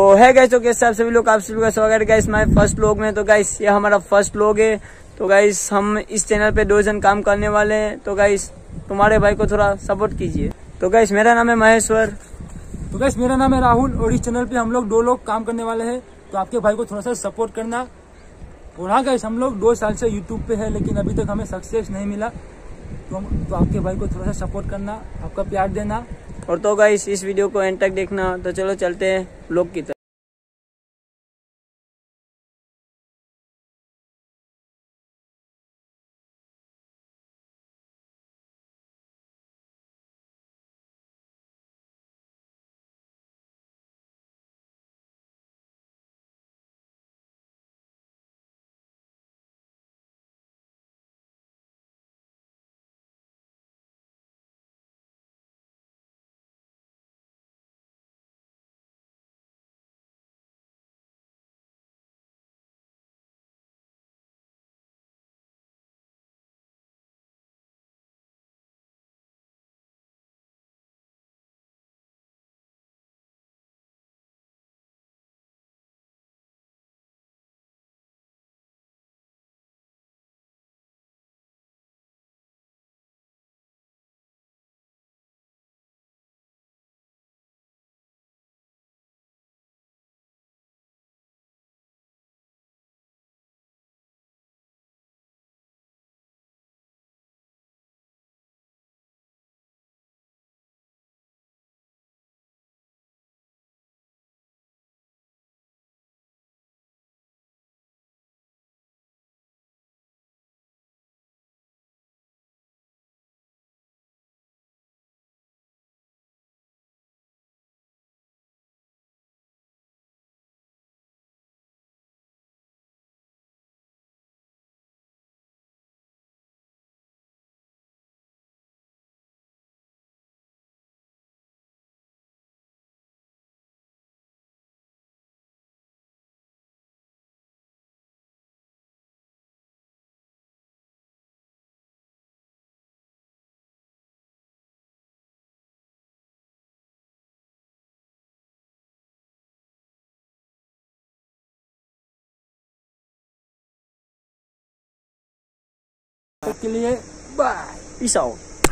तो है गाइस, तो कैसे आप सभी लोग, आप सभी का स्वागत है गाइस हमारे फर्स्ट व्लॉग में। तो गाइस ये हमारा फर्स्ट व्लॉग है। तो गाइस हम इस चैनल पे 2 जन काम करने वाले हैं। तो गाइस तुम्हारे भाई को थोड़ा सपोर्ट कीजिए। तो गाइस मेरा नाम है महेश्वर। तो गाइस मेरा नाम है राहुल और इस चैनल पे हम लोग 2 लोग काम करने वाले हैं। तो आपके भाई को थोड़ा सा सपोर्ट करना। और हाँ गाइस, हम लोग 2 साल से यूट्यूब पे है, लेकिन अभी तक हमें सक्सेस नहीं मिला। तो आपके भाई को थोड़ा सा सपोर्ट करना, आपका प्यार देना। और तो गाइस इस वीडियो को एंड तक देखना। तो चलो चलते हैं व्लॉग की तरफ। तक के लिए बाय, पीस आउट।